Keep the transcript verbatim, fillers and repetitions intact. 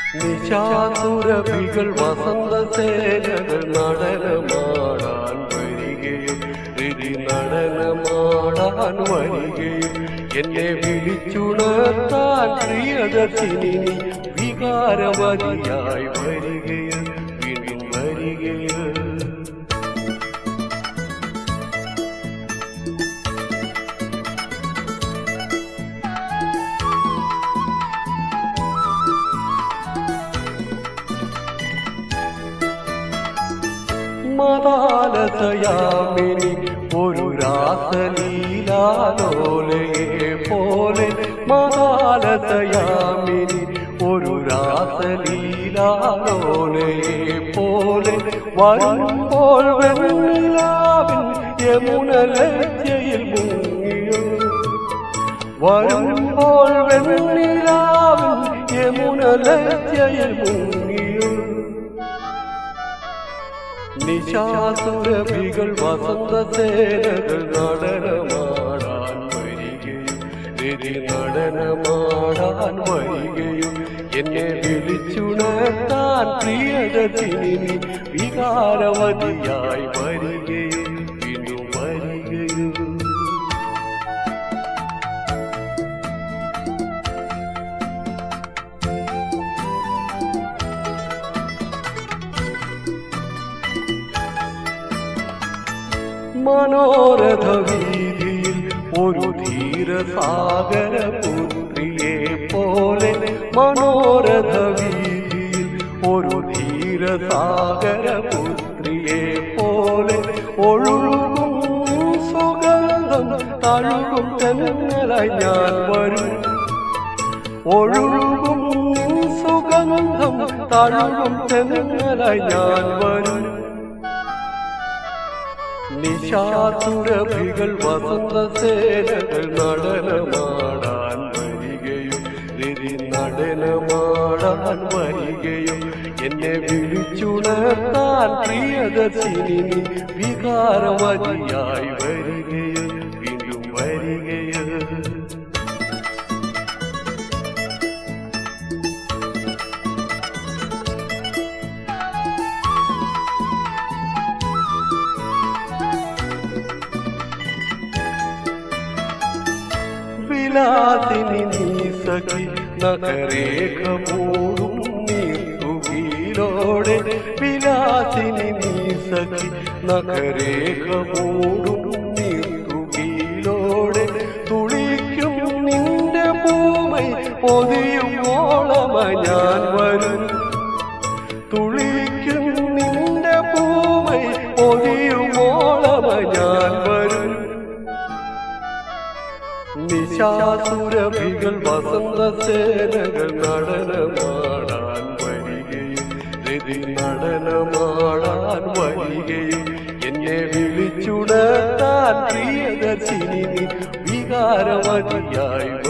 നിശാസുരഭികൾ വസന്തസേനകൾ നടനമാടാൻ വരികയും രതി നടനമാടാൻ വരികയും എന്നെ വിളിച്ചുണർത്താൻ പ്രിയദർശിനി വികാരവതിയായി വരികയും വീണ്ടും വരികയും മദാലസയാമിനി ഒരു രാസലീലാലോലയെ പോലെ മദാലസയാമിനി ഒരു രാസലീലാലോലയെ പോലെ വരുമ്പോൾ വെണ്ണിലാവിൻ യമുനലജ്ജയിൽ മുങ്ങിയോ വരുമ്പോൾ വെണ്ണിലാവിൻ യമുനലജ്ജയിൽ മുങ്ങിയോ നിശാസുരഭികൾ വസന്തസേനകൾ നടനമാടാൻ വരികയും രതി നടനമാടാൻ വരികയും എന്നെ വിളിച്ചുണർത്താൻ പ്രിയദർശിനി വികാരവതിയായി വരികയും വീണ്ടും വരികയും മനോരഥ വീതിയിൽ ഒരു ധീരസാഗര പുത്രിയെ പോലെ മനോരഥ വീതിയിൽ ഒരു ധീരസാഗര പുത്രിയെ പോലെ ഒഴുകും സുഗന്ധം തഴുകും തെന്നലായി ഞാൻ വരും ഒഴുകും സുഗന്ധം തഴുകും തെന്നലായി ഞാൻ വരും നിശാസുരഭികൾ വസന്തസേനകൾ നടനമാടാൻ വരികയും രതി നടനമാടാൻ വരികയും എന്നെ വിളിച്ചുണർത്താൻ പ്രിയദർശിനി വികാരവതിയായി വരികയും വീണ്ടും വരികയും വിലാസിനി നീ സഖി നഖരേഖ മൂടും നീർത്തുകിലോടെ വിലാസിനി നീ സഖി നഖരേഖ മൂടും നീർത്തുകിലോടെ തുളിക്കും നിന്റെ പൂമൈ പൊതിയും ഓളമായി ഞാൻ വരും തുളിക്കും നിന്റെ പൂമൈ പൊതിയും ഓളമായി ഞാൻ വരും നിശാസുരഭികൾ വസന്തസേനകൾ നടനമാടാൻ വരികയും രതി നടനമാടാൻ വരികയും എന്നെ വിളിച്ചുണർത്താൻ പ്രിയദർശിനി വികാരവതിയായി